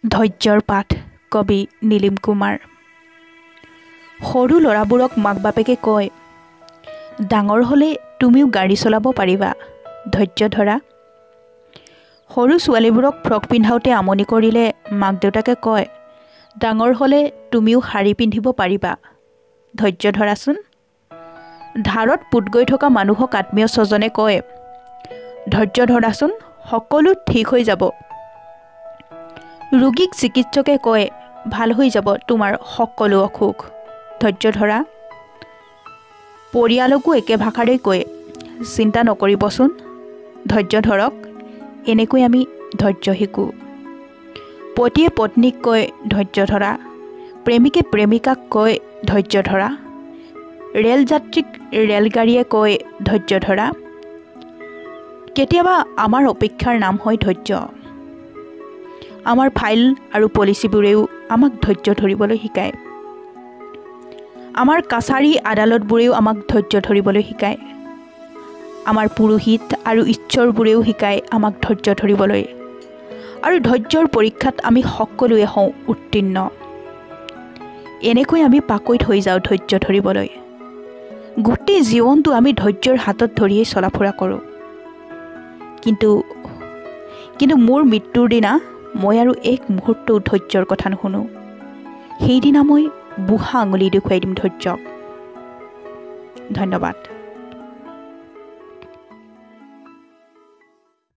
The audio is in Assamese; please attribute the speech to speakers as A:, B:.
A: ধৈৰ্যৰ পাঠ কবি নীলিম কুমাৰ। সৰু ল'ৰাবোৰক মাক বাপেকে কয়, ডাঙৰ হ'লে তুমিও গাড়ী চলাব পাৰিবা, ধৈৰ্য ধৰা। সৰু ছোৱালীবোৰক ফ্ৰক পিন্ধাওঁতে আমনি কৰিলে মাক দেউতাকে কয়, ডাঙৰ হ'লে তুমিও শাৰী পিন্ধিব পাৰিবা, ধৈৰ্য ধৰাচোন। ধাৰত পোত গৈ থকা মানুহক আত্মীয় স্বজনে কয়, ধৈৰ্য ধৰাচোন, সকলো ঠিক হৈ যাব। ৰোগীক চিকিৎসকে কয়, ভাল হৈ যাব তোমাৰ সকলো অসুখ, ধৈৰ্য ধৰা। পৰিয়ালকো একে ভাষাৰেই কয়, চিন্তা নকৰিবচোন, ধৈৰ্য ধৰক। এনেকৈ আমি ধৈৰ্য শিকোঁ। পতিয়ে পত্নীক কয়, ধৈৰ্য ধৰা। প্ৰেমিকে প্ৰেমিকাক কয়, ধৈৰ্য ধৰা। ৰেলযাত্ৰীক ৰেলগাড়ীয়ে কয়, ধৈৰ্য ধৰা। কেতিয়াবা আমাৰ অপেক্ষাৰ নাম হয় ধৈৰ্য। আমাৰ ফাইল আৰু পলিচিবোৰেও আমাক ধৈৰ্য ধৰিবলৈ শিকায়। আমাৰ কাছাৰী আদালতবোৰেও আমাক ধৈৰ্য ধৰিবলৈ শিকায়। আমাৰ পুৰোহিত আৰু ঈশ্বৰবোৰেও শিকায় আমাক ধৈৰ্য ধৰিবলৈ। আৰু ধৈৰ্যৰ পৰীক্ষাত আমি সকলোৱে হওঁ উত্তীৰ্ণ। এনেকৈ আমি পাকৈত হৈ যাওঁ ধৈৰ্য ধৰিবলৈ। গোটেই জীৱনটো আমি ধৈৰ্যৰ হাতত ধৰিয়েই চলা ফুৰা কৰোঁ। কিন্তু মোৰ মৃত্যুৰ দিনা মই আৰু এক মুহূৰ্তও ধৈৰ্যৰ কথা নুশুনো। সেইদিনা মই বুঢ়া আঙুলি দেখুৱাই দিম ধৈৰ্যক। ধন্যবাদ।